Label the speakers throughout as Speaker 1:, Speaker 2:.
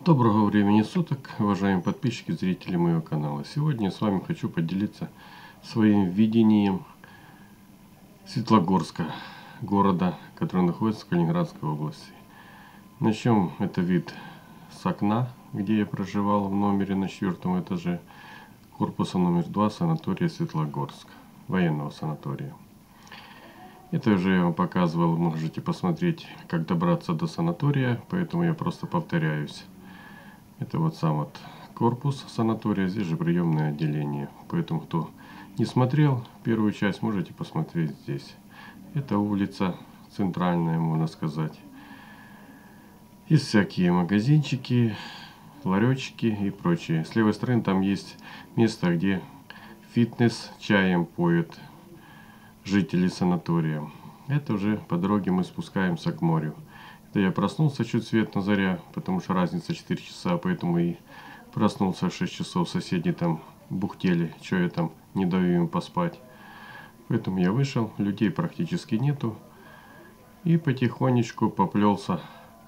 Speaker 1: Доброго времени суток, уважаемые подписчики и зрители моего канала. Сегодня я с вами хочу поделиться своим видением Светлогорска, города, который находится в Калининградской области. Начнем это вид с окна, где я проживал в номере на 4 этаже корпуса номер 2 санатория Светлогорск, военного санатория. Это уже я вам показывал, можете посмотреть, как добраться до санатория, поэтому я просто повторяюсь. Это вот сам вот корпус санатория, здесь же приемное отделение. Поэтому, кто не смотрел первую часть, можете посмотреть здесь. Это улица центральная, можно сказать. Есть всякие магазинчики, ларечки и прочее. С левой стороны там есть место, где фитнес чаем поют жители санатория. Это уже по дороге мы спускаемся к морю. Это я проснулся чуть свет на заря, потому что разница 4 часа, поэтому и проснулся в 6 часов. Соседи там бухтели, что я там не даю им поспать. Поэтому я вышел, людей практически нету. И потихонечку поплелся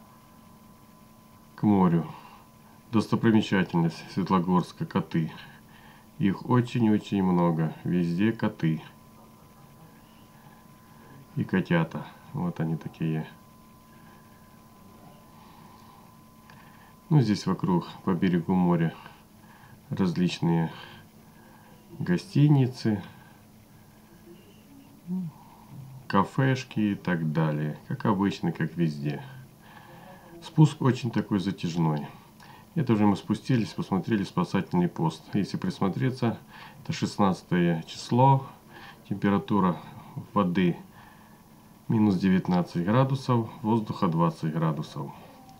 Speaker 1: к морю. Достопримечательность Светлогорска — коты. Их очень-очень много. Везде коты. И котята. Вот они такие. Ну, здесь вокруг, по берегу моря, различные гостиницы, кафешки и так далее. Как обычно, как везде. Спуск очень такой затяжной. Это уже мы спустились, посмотрели спасательный пост. Если присмотреться, это 16 число. Температура воды минус 19 градусов, воздуха 20 градусов.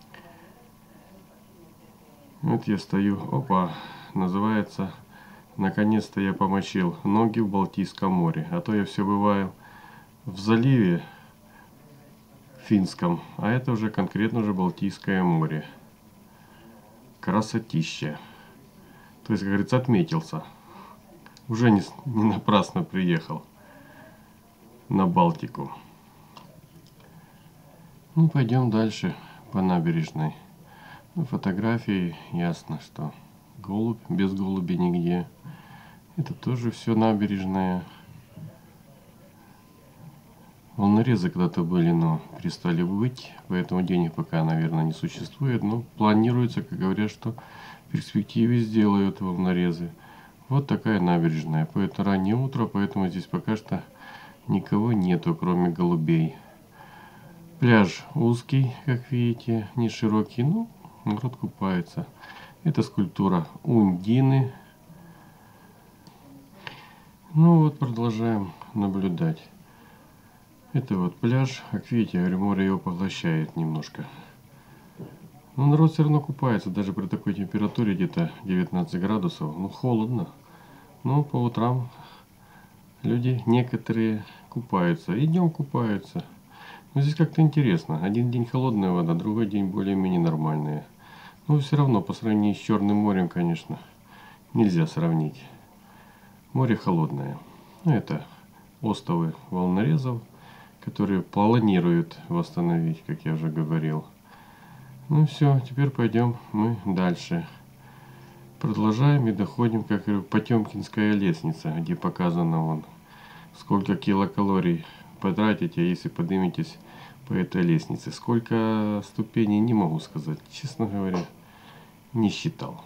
Speaker 1: Вот я стою, опа, называется, наконец-то я помочил ноги в Балтийском море. А то я все бываю в заливе финском, а это уже конкретно уже Балтийское море. Красотища. То есть, как говорится, отметился. Уже не напрасно приехал на Балтику. Ну, пойдем дальше по набережной. Фотографии ясно, что голубь, без голуби нигде. Это тоже все набережная. Волнорезы когда-то были, но перестали быть, поэтому денег пока, наверное, не существует. Но планируется, как говорят, что в перспективе сделают волнорезы. Вот такая набережная. Это раннее утро, поэтому здесь пока что никого нету, кроме голубей. Пляж узкий, как видите, не широкий, но народ купается. Это скульптура Ундины. Ну вот, продолжаем наблюдать. Это вот пляж. Как видите, я говорю, море его поглощает немножко. Но народ все равно купается, даже при такой температуре, где-то 19 градусов. Ну, холодно. Но по утрам люди некоторые купаются. И днем купаются. Но здесь как-то интересно. Один день холодная вода, другой день более-менее нормальная. Но все равно, по сравнению с Черным морем, конечно, нельзя сравнить. Море холодное. Это остовы волнорезов, которые планируют восстановить, как я уже говорил. Ну все, теперь пойдем мы дальше. Продолжаем и доходим, как говорю, Потемкинская лестница, где показано вон, сколько килокалорий потратите, если подниметесь по этой лестнице. Сколько ступеней, не могу сказать, честно говоря, не считал.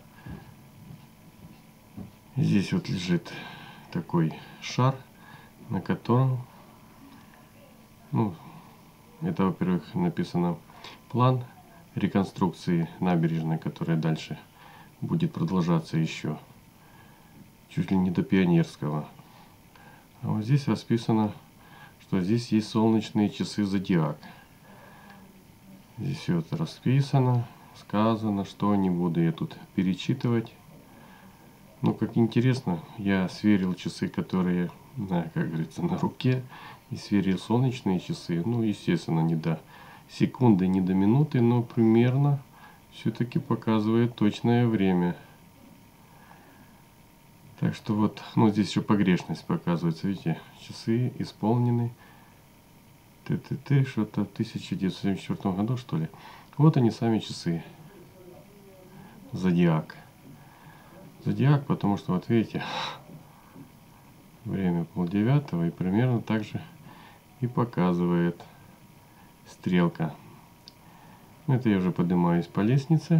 Speaker 1: Здесь вот лежит такой шар, на котором, ну, это, во-первых, написано план реконструкции набережной, которая дальше будет продолжаться еще чуть ли не до Пионерского. А вот здесь расписано, что здесь есть солнечные часы Зодиак. Здесь все это расписано, сказано, что не буду я тут перечитывать. Но как интересно, я сверил часы, которые, как говорится, на руке, и сверил солнечные часы. Ну, естественно, не до секунды, не до минуты, но примерно все-таки показывает точное время. Так что вот, ну, здесь еще погрешность показывается, видите, часы исполнены что-то в 1974 году, что ли. Вот они сами часы. Зодиак. Зодиак, потому что, вот видите, время 8:30, и примерно так же и показывает стрелка. Это я уже поднимаюсь по лестнице.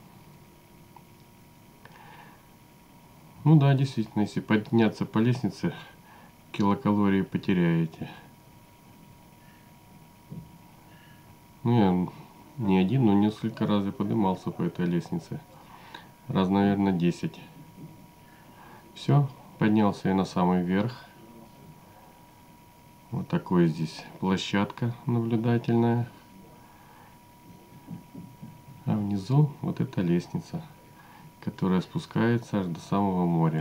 Speaker 1: Ну да, действительно, если подняться по лестнице, килокалории потеряете. Ну, я не один, но несколько раз я поднимался по этой лестнице. Раз, наверное, 10. Все, поднялся я на самый верх. Вот такой здесь площадка наблюдательная. А внизу вот эта лестница, которая спускается аж до самого моря.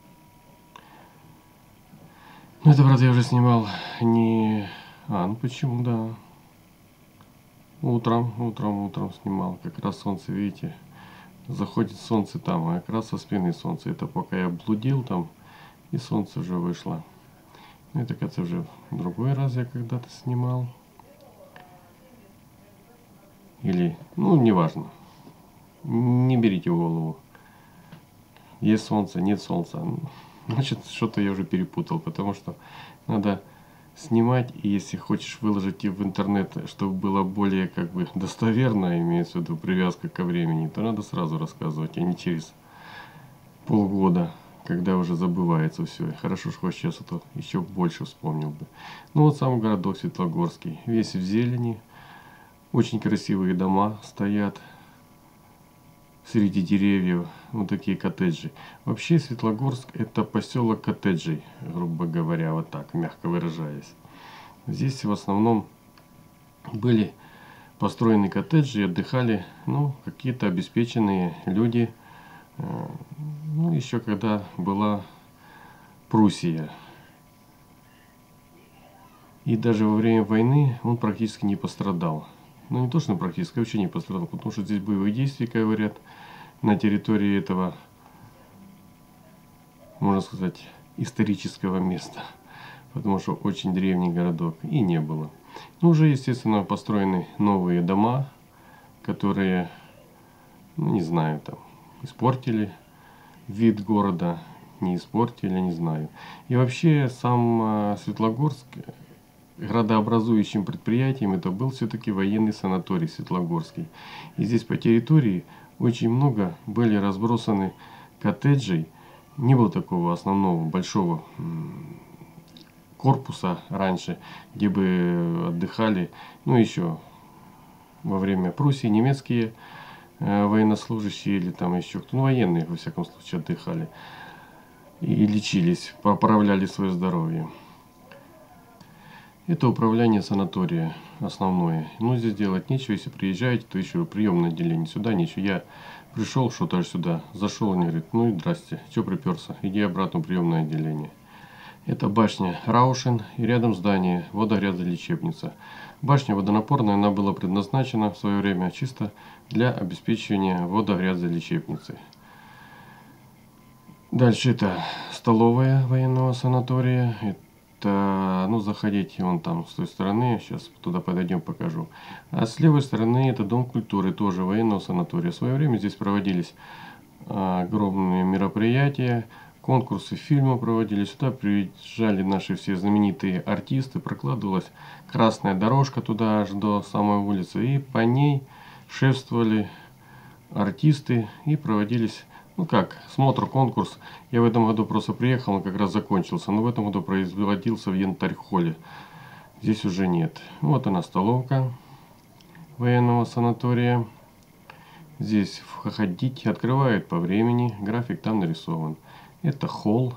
Speaker 1: Ну, это, правда, я уже снимал не... ну почему, да. Утром снимал. Как раз солнце, видите, заходит солнце там, а как раз со спины солнце. Это пока я блудил там, и солнце уже вышло. Это, кажется, уже в другой раз я когда-то снимал. Или, ну, неважно. Не берите в голову. Есть солнце, нет солнца. Значит, что-то я уже перепутал, потому что надо снимать, и если хочешь выложить в интернет, чтобы было более как бы достоверно, имеется в виду привязка ко времени, то надо сразу рассказывать, а не через полгода, когда уже забывается все. Хорошо, что сейчас это еще больше вспомнил бы. Ну вот сам городок Светлогорский, весь в зелени, очень красивые дома стоят среди деревьев, вот такие коттеджи. Вообще Светлогорск это поселок коттеджей, грубо говоря, вот так, мягко выражаясь. Здесь в основном были построены коттеджи и отдыхали, ну, какие-то обеспеченные люди, ну, еще когда была Пруссия. И даже во время войны он практически не пострадал. Ну, не то, что практически, вообще не пострадал, потому что здесь боевые действия, говорят, на территории этого, можно сказать, исторического места. Потому что очень древний городок и не было. Ну, уже, естественно, построены новые дома, которые, ну, не знаю, там, испортили вид города, не испортили, не знаю. И вообще сам Светлогорск, градообразующим предприятием это был все-таки военный санаторий Светлогорский. И здесь по территории очень много были разбросаны коттеджей. Не было такого основного большого корпуса раньше, где бы отдыхали, ну еще во время Пруссии немецкие военнослужащие или там еще кто, ну военные во всяком случае отдыхали и лечились, поправляли свое здоровье. Это управление санатория основное. Ну, здесь делать нечего. Если приезжаете, то еще приемное отделение. Сюда нечего. Я пришел что-то аж сюда. Зашел, они говорят, ну и здрасте. Че приперся? Иди обратно в приемное отделение. Это башня Раушен и рядом здание водогрязолечебница. Башня водонапорная, она была предназначена в свое время чисто для обеспечения водогрязолечебницы. Дальше это столовая военного санатория. Это, ну, заходите вон там с той стороны, сейчас туда подойдем, покажу. А с левой стороны это дом культуры, тоже военного санатория. В свое время здесь проводились огромные мероприятия, конкурсы фильма проводились. Сюда приезжали наши все знаменитые артисты, прокладывалась красная дорожка туда аж до самой улицы. И по ней шествовали артисты и проводились, ну как, смотр, конкурс. Я в этом году просто приехал, он как раз закончился. Но в этом году производился в Янтарь-холле. Здесь уже нет. Вот она столовка военного санатория. Здесь входить открывают по времени. График там нарисован. Это холл.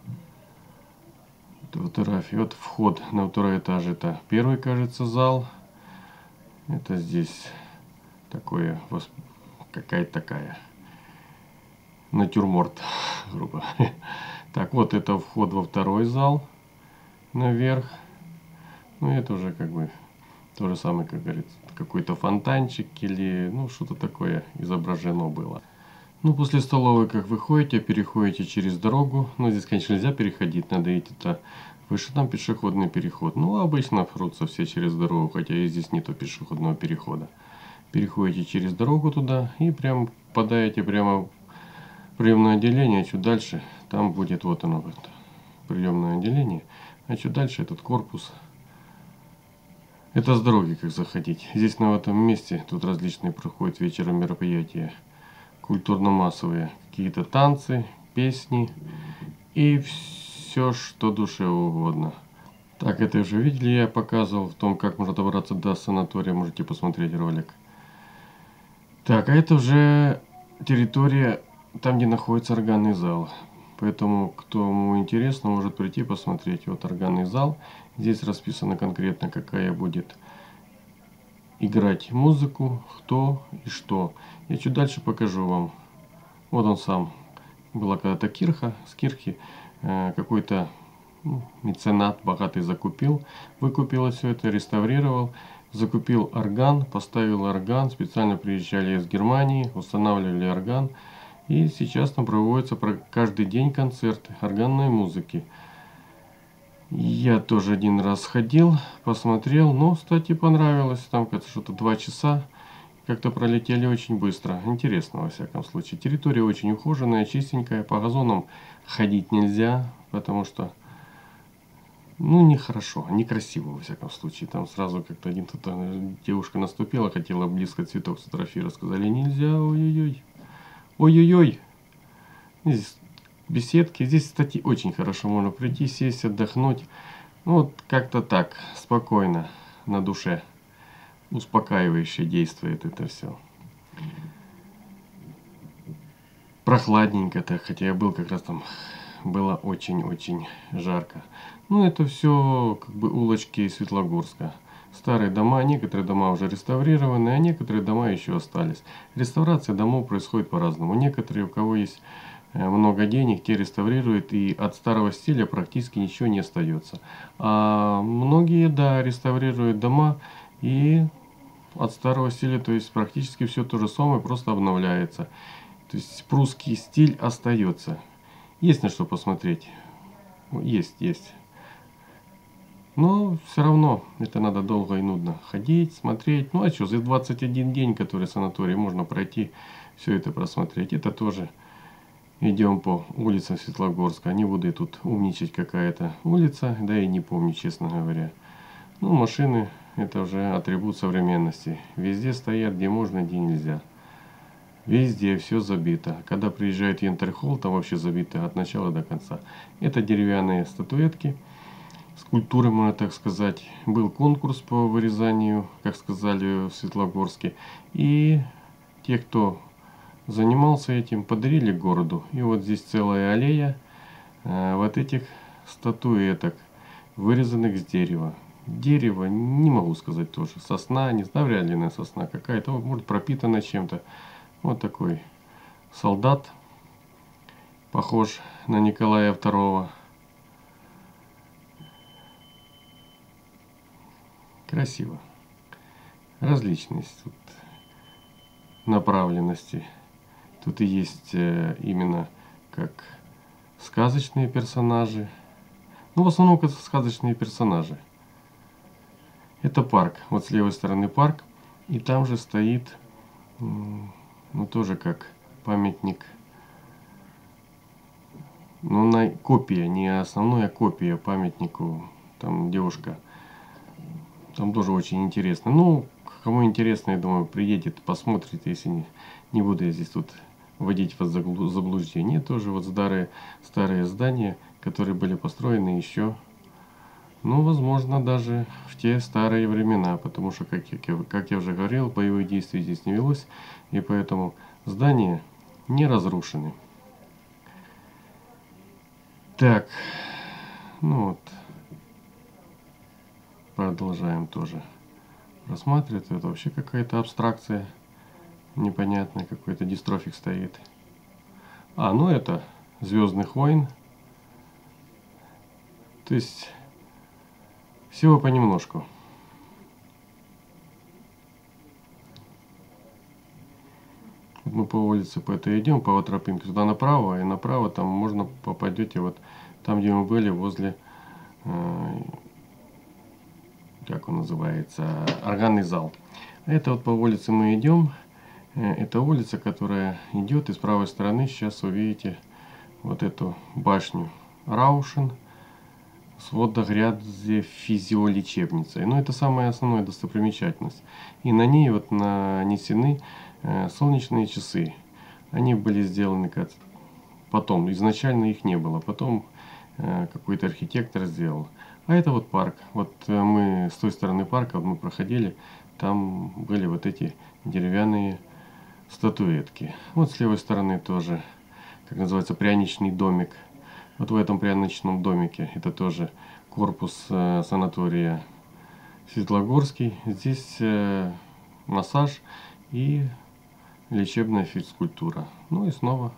Speaker 1: Фотография. Вот вход на второй этаж. Это первый, кажется, зал. Это здесь такое, какая-то такая натюрморт, грубо. Так, вот это вход во второй зал наверх. Ну, это уже как бы то же самое, как говорится, какой-то фонтанчик или, ну, что-то такое изображено было. Ну, после столовой, как выходите, переходите через дорогу. Ну, здесь, конечно, нельзя переходить, надо идти-то выше, там пешеходный переход. Ну, обычно прутся все через дорогу, хотя и здесь нету пешеходного перехода. Переходите через дорогу туда и прям попадаете прямо в приемное отделение, чуть дальше, там будет вот оно, вот, приемное отделение, а чуть дальше этот корпус. Это с дороги, как заходить. Здесь на этом месте, тут различные проходят вечером мероприятия, культурно-массовые, какие-то танцы, песни и все, что душе угодно. Так, это уже видели, я показывал в том, как можно добраться до санатория, можете посмотреть ролик. Так, а это уже территория, там, где находится органный зал. Поэтому, кому интересно, может прийти посмотреть. Вот органный зал. Здесь расписано конкретно, какая будет играть музыку, кто и что. Я чуть дальше покажу вам. Вот он сам. Была когда-то кирха. С кирхи какой-то меценат богатый выкупил все это, реставрировал. Закупил орган, поставил орган, специально приезжали из Германии, устанавливали орган. И сейчас там проводятся каждый день концерты органной музыки. Я тоже один раз ходил, посмотрел, но, кстати, понравилось. Там как-то что-то 2 часа, как-то пролетели очень быстро. Интересно, во всяком случае. Территория очень ухоженная, чистенькая, по газонам ходить нельзя, потому что нехорошо, некрасиво, во всяком случае. Там сразу как-то девушка наступила, хотела близко цветок сфотографировать. Сказали, нельзя, ой-ой-ой. Ой-ой-ой. Здесь беседки. Здесь, кстати, очень хорошо можно прийти, сесть, отдохнуть. Вот как-то так, спокойно, на душе. Успокаивающе действует это все. Прохладненько так, хотя я был как раз там, было очень-очень жарко. Это все как бы улочки Светлогорска. Старые дома, некоторые дома уже реставрированы, а некоторые дома еще остались. Реставрация домов происходит по-разному. Некоторые, у кого есть много денег, те реставрируют, и от старого стиля практически ничего не остается. А многие, да, реставрируют дома, и от старого стиля, то есть практически все то же самое, просто обновляется. То есть прусский стиль остается. Есть на что посмотреть. Есть. Но все равно это надо долго и нудно ходить, смотреть. А что, за 21 день, который санаторий, можно пройти, все это просмотреть. Это тоже идем по улицам Светлогорска. Не буду тут умничать, какая-то улица, да и не помню, честно говоря. Машины это уже атрибут современности. Везде стоят, где можно, где нельзя. Везде все забито. Когда приезжает Янтарь-холл, там вообще забито от начала до конца. Это деревянные статуэтки, скульптуры, можно так сказать. Был конкурс по вырезанию, как сказали в Светлогорске. И те, кто занимался этим, подарили городу. И вот здесь целая аллея вот этих статуэток, вырезанных с дерева. Дерево, не могу сказать тоже. Сосна, не знаю, вряд ли сосна какая-то, может пропитана чем-то. Вот такой солдат, похож на Николая II. Красиво. Различные тут направленности. Тут и есть именно как сказочные персонажи. В основном это сказочные персонажи. Это парк. Вот с левой стороны парк. И там же стоит, тоже как памятник. Копия, не основная копия памятнику. Там девушка. Там тоже очень интересно. Кому интересно, я думаю, приедет, посмотрит, если не буду я здесь тут вводить вас в заблуждение. Тоже вот старые здания, которые были построены еще, возможно, даже в те старые времена, потому что, как я уже говорил, боевых действий здесь не велось, и поэтому здания не разрушены. Так, продолжаем тоже рассматривать. Это вообще какая-то абстракция непонятная, какой-то дистрофик стоит. Это Звездных войн. То есть всего понемножку. Мы по улице по этой идем, по тропинке туда направо, и направо там можно попадете вот там, где мы были, возле, как он называется, органный зал. Это вот по улице мы идем. Это улица, которая идет, и с правой стороны сейчас увидите вот эту башню Раушен с водогрязи физиолечебницей. Но это самая основная достопримечательность. И на ней вот нанесены солнечные часы. Они были сделаны потом, изначально их не было, потом какой-то архитектор сделал. А это вот парк. Вот мы с той стороны парка, вот мы проходили, там были вот эти деревянные статуэтки. Вот с левой стороны тоже, как называется, пряничный домик. Вот в этом пряничном домике, это тоже корпус санатория Светлогорский. Здесь массаж и лечебная физкультура. Ну и снова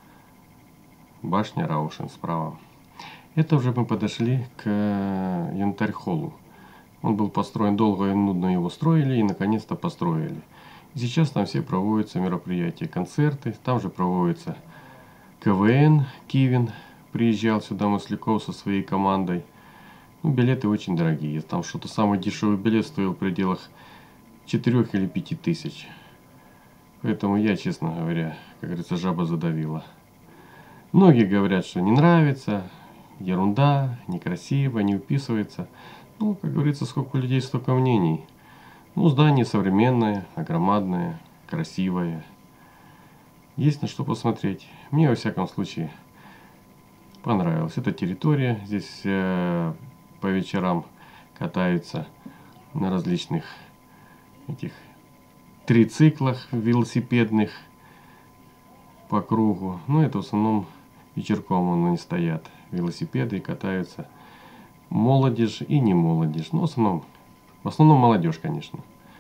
Speaker 1: башня Раушен справа. Это уже мы подошли к Янтарь-холлу. Он был построен долго и нудно, его строили и наконец-то построили. И сейчас там все проводятся мероприятия, концерты. Там же проводится КВН. Кивин приезжал сюда, Масляков, со своей командой. Ну, билеты очень дорогие. Там что-то самый дешевый билет стоил в пределах 4 или 5 тысяч. Поэтому я, честно говоря, как говорится, жаба задавила. Многие говорят, что не нравится, ерунда, некрасиво, не уписывается. Ну, как говорится, сколько людей, столько мнений. Ну, здание современное, огромадное, красивое. Есть на что посмотреть. Мне, во всяком случае, понравилась эта территория. Здесь по вечерам катаются на различных этих трициклах велосипедных по кругу. Но это в основном вечерком они стоят. Велосипеды катаются. Молодежь и не молодежь. Но в основном молодежь, конечно.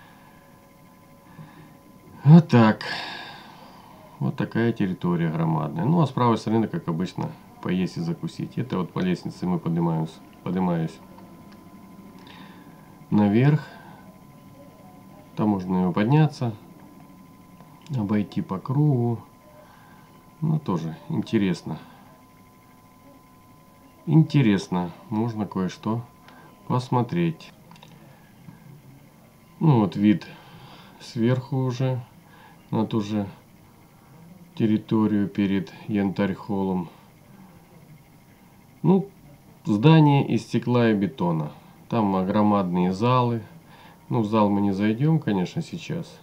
Speaker 1: Вот так. Вот такая территория громадная. Ну а с правой стороны, как обычно, поесть и закусить. Это вот по лестнице мы поднимаюсь наверх. Там можно подняться, обойти по кругу. Ну тоже интересно. Интересно. Можно кое-что посмотреть. Ну вот вид сверху уже на ту же территорию перед Янтарь-холлом. Ну, здание из стекла и бетона. Там громадные залы. Ну, в зал мы не зайдем, конечно, сейчас.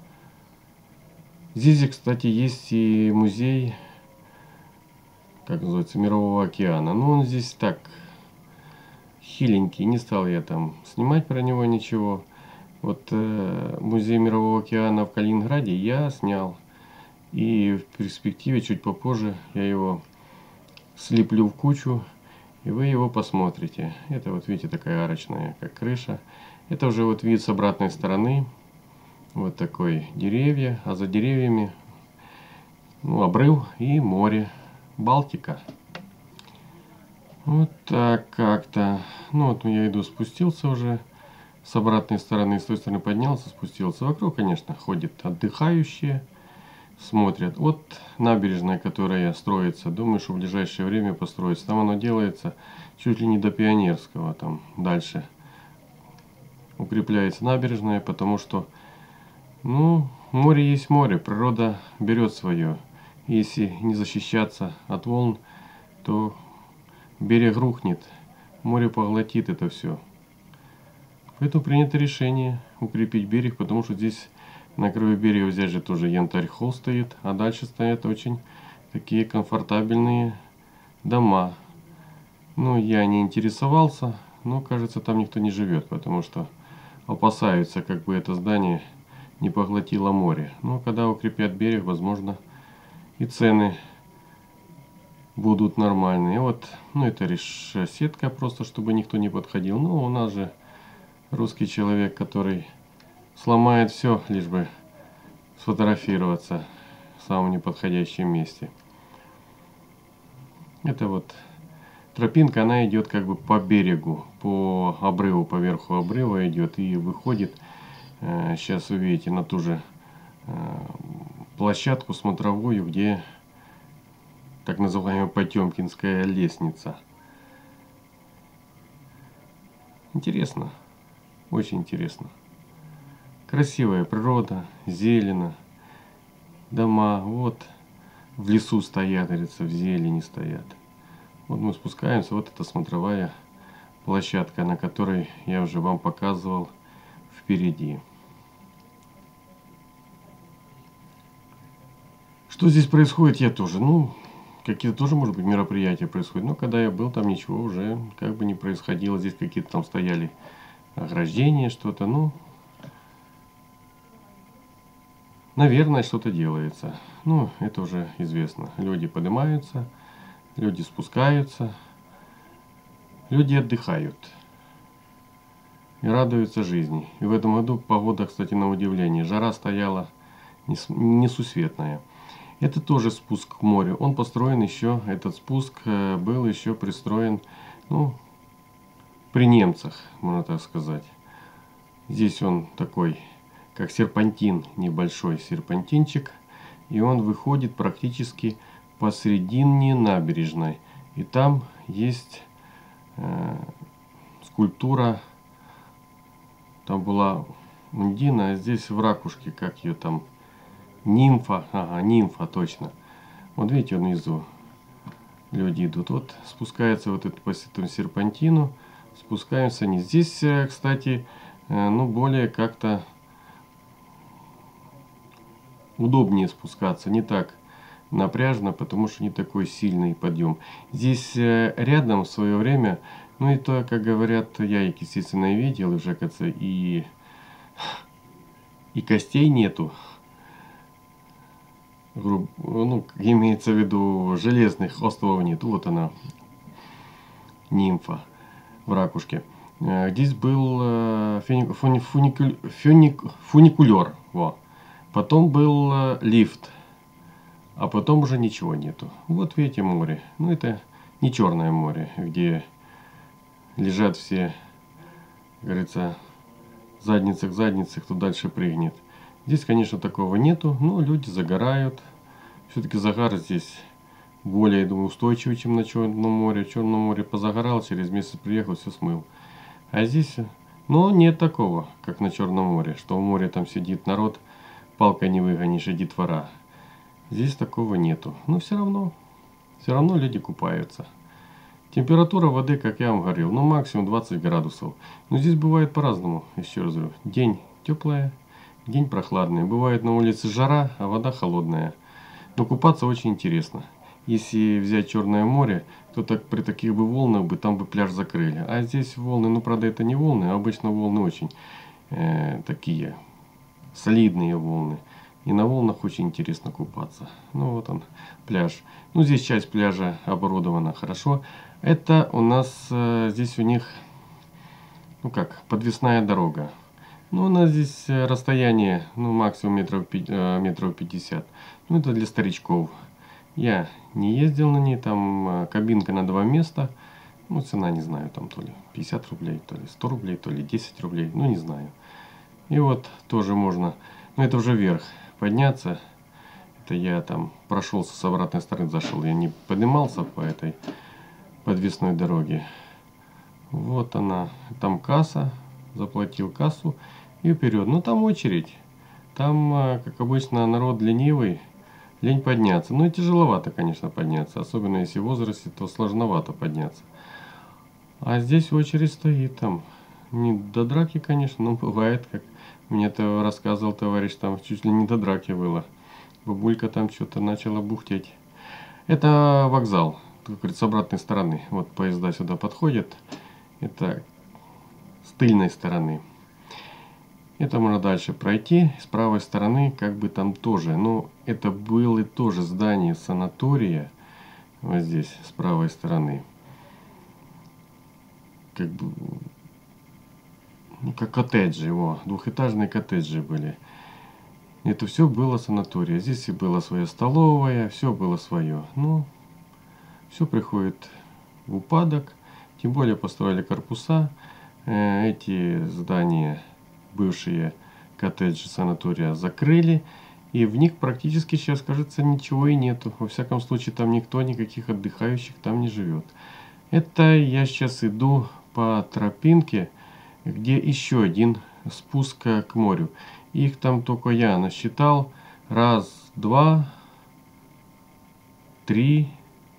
Speaker 1: Здесь, кстати, есть и музей, как называется, Мирового океана. Но он здесь так хиленький. Не стал я там снимать про него ничего. Вот музей Мирового океана в Калининграде я снял. И в перспективе, чуть попозже, я его слеплю в кучу, и вы его посмотрите. Это вот, видите, такая арочная, как крыша. Это уже вот вид с обратной стороны. Вот такой деревья, а за деревьями обрыв и море. Балтика. Вот так как-то. Ну вот я иду, спустился уже с обратной стороны, с той стороны поднялся, спустился. Вокруг, конечно, ходят отдыхающие, смотрят. Вот набережная, которая строится, думаю, что в ближайшее время построится. Там оно делается чуть ли не до Пионерского, там дальше укрепляется набережная, потому что, ну, море есть море, природа берет свое. Если не защищаться от волн, то берег рухнет, море поглотит это все. Поэтому принято решение укрепить берег, потому что здесь на краю берега взять же тоже Янтарь-холл стоит, а дальше стоят очень такие комфортабельные дома. Ну, я не интересовался, но, кажется, там никто не живет, потому что опасаются, как бы это здание не поглотило море. Но когда укрепят берег, возможно, и цены будут нормальные. Вот, ну это лишь сетка просто, чтобы никто не подходил. Но у нас же русский человек, который сломает все, лишь бы сфотографироваться в самом неподходящем месте. Это вот тропинка, она идет как бы по берегу, по обрыву, по верху обрыва идет и выходит. Сейчас увидите на ту же площадку смотровую, где так называемая Потемкинская лестница. Интересно, очень интересно. Красивая природа, зелено. дома, вот в лесу стоят, говорится, в зелени стоят. Вот мы спускаемся, вот это смотровая площадка, на которой я уже вам показывал впереди. Что здесь происходит, я тоже, какие-то тоже, может быть, мероприятия происходят. Но когда я был, там ничего уже как бы не происходило. Здесь какие-то там стояли ограждения, что-то, наверное, что-то делается. Это уже известно. Люди поднимаются, люди спускаются, люди отдыхают и радуются жизни. И в этом году погода, кстати, на удивление. Жара стояла несусветная. Это тоже спуск к морю. Он построен еще, этот спуск был еще пристроен, при немцах, можно так сказать. Здесь он такой, как серпантин, небольшой серпантинчик. И он выходит практически посредине набережной. И там есть скульптура, там была Ундина, а здесь в ракушке, как ее там, нимфа, нимфа, точно. Вот видите, внизу люди идут. Вот спускаются вот это по этому серпантину, спускаемся они. Здесь, кстати, более как-то удобнее спускаться, не так напряжно, потому что не такой сильный подъем. Здесь рядом в свое время, и то, как говорят, я их, естественно, видел, и уже, кажется, и костей нету. Имеется в виду железных островов нет. Вот она, нимфа в ракушке. Здесь был фуникулер. Во. Потом был лифт. А потом уже ничего нету. Вот видите море. Это не Черное море, где лежат все, как говорится, задница к заднице, кто дальше прыгнет. Здесь, конечно, такого нету, но люди загорают. Все-таки загар здесь более, я думаю, устойчивый, чем на Черном море. В Черном море позагорал, через месяц приехал, все смыл. А здесь, нет такого, как на Черном море, что в море там сидит народ, палкой не выгонишь, и детвора. Здесь такого нету. Но все равно люди купаются. Температура воды, как я вам говорил, максимум 20 градусов. Но здесь бывает по-разному, еще раз говорю. День теплая, день прохладный. Бывает на улице жара, а вода холодная. Но купаться очень интересно. Если взять Черное море, то при таких бы волнах там бы пляж закрыли. А здесь волны, правда, это не волны, а обычно волны очень такие солидные волны. И на волнах очень интересно купаться. Вот он, пляж. Здесь часть пляжа оборудована хорошо. Это у нас здесь у них, подвесная дорога. У нас здесь расстояние, максимум метров 50. Это для старичков. Я не ездил на ней, там кабинка на 2 места. Цена, не знаю, там то ли 50 рублей, то ли 100 рублей, то ли 10 рублей, не знаю. И вот тоже можно, это уже вверх подняться. Это я там прошелся с обратной стороны, зашел. Я не поднимался по этой подвесной дороге. Вот она, там касса, заплатил кассу и вперед. Там очередь. Там, как обычно, народ ленивый, лень подняться. И тяжеловато, конечно, подняться. Особенно если в возрасте, то сложновато подняться. А здесь очередь стоит там. Не до драки, конечно, но бывает, как мне-то рассказывал товарищ, там чуть ли не до драки было. Бабулька там что-то начала бухтеть. Это вокзал, как говорится, с обратной стороны. Вот поезда сюда подходят. Это с тыльной стороны. Это можно дальше пройти. С правой стороны, как бы там тоже. Это было тоже здание санатория. Вот здесь, с правой стороны. Как коттеджи, двухэтажные коттеджи были. Это все было санатория. Здесь и была своя столовая, все было свое. Все приходит в упадок. Тем более построили корпуса. Эти здания, бывшие коттеджи санатория, закрыли. И в них практически сейчас, кажется, ничего и нету. Во всяком случае, там никто, никаких отдыхающих там не живет. Это я сейчас иду по тропинке, где еще один спуск к морю. Их там только я насчитал. Раз, 2, 3,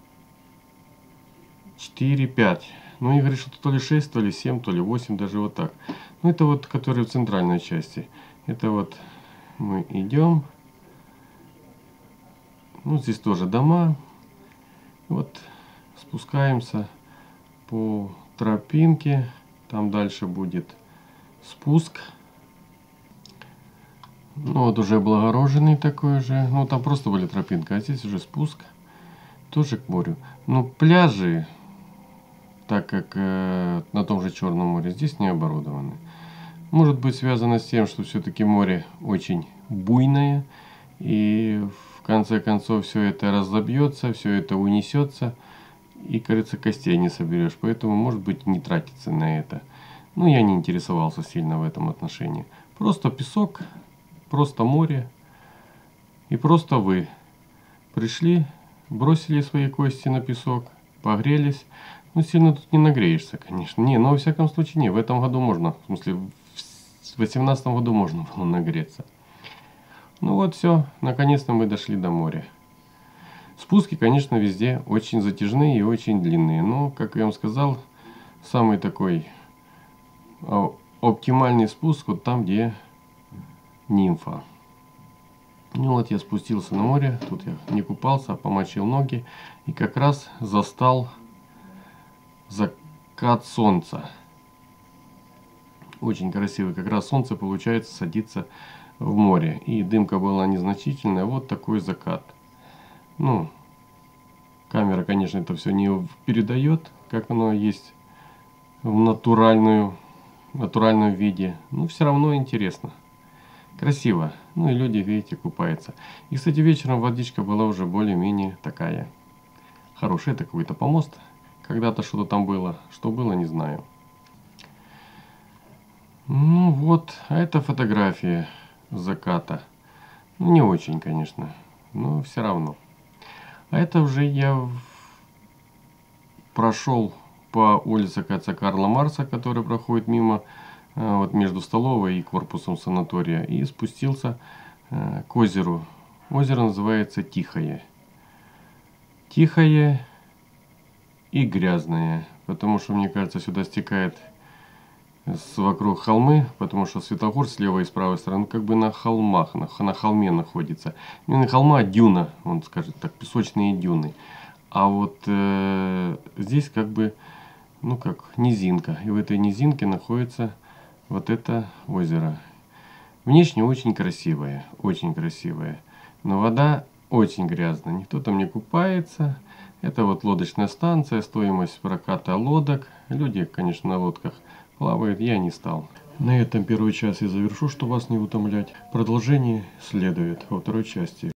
Speaker 1: 4, 5. Ну, и говорит, что то ли 6, то ли 7, то ли 8, даже вот так. Ну, это вот, которые в центральной части. Это вот мы идем. Ну, здесь тоже дома. Вот спускаемся по тропинке. Там дальше будет спуск. Ну, вот уже облагороженный такой же. Ну, там просто были тропинка, а здесь уже спуск. Тоже к морю. Ну, пляжи, так как на том же Черном море, здесь не оборудованы. Может быть связано с тем, что все-таки море очень буйное. И в конце концов все это разобьется, все это унесется. И, кажется, костей не соберешь. Поэтому, может быть, не тратиться на это. Ну, я не интересовался сильно в этом отношении. Просто песок, просто море. И просто вы пришли, бросили свои кости на песок, погрелись. Ну, сильно тут не нагреешься, конечно. Не, но во всяком случае, не. В этом году можно. В смысле, в 2018 году можно было нагреться. Ну вот все. Наконец-то мы дошли до моря. Спуски, конечно, везде очень затяжные и очень длинные. Но, как я вам сказал, самый такой оптимальный спуск вот там, где нимфа. Ну вот я спустился на море, тут я не купался, а помочил ноги. И как раз застал закат солнца. Очень красивый. Как раз солнце, получается, садится в море. И дымка была незначительная. Вот такой закат. Ну, камера, конечно, это все не передает, как оно есть в натуральном виде. Но все равно интересно. Красиво. Ну и люди, видите, купаются. И, кстати, вечером водичка была уже более-менее такая хорошая. Это какой-то помост. Когда-то что-то там было. Что было, не знаю. Ну вот, а это фотография заката. Ну, не очень, конечно. Но все равно. А это уже я прошел по улице, кажется, Карла Маркса, который проходит мимо, вот между столовой и корпусом санатория, и спустился к озеру. Озеро называется Тихое. Тихое и грязное, потому что, мне кажется, сюда стекает вокруг холмы, потому что светофор с левой и с правой стороны как бы на холмах, на холме находится. Не на холма, а дюна, он скажет так, песочные дюны. А вот здесь как бы, ну как, низинка. И в этой низинке находится вот это озеро. Внешне очень красивое, очень красивое. Но вода очень грязная. Никто там не купается. Это вот лодочная станция, стоимость проката лодок. Люди, конечно, на лодках плавают, я не стал. На этом первую часть я завершу, чтобы вас не утомлять. Продолжение следует во второй части.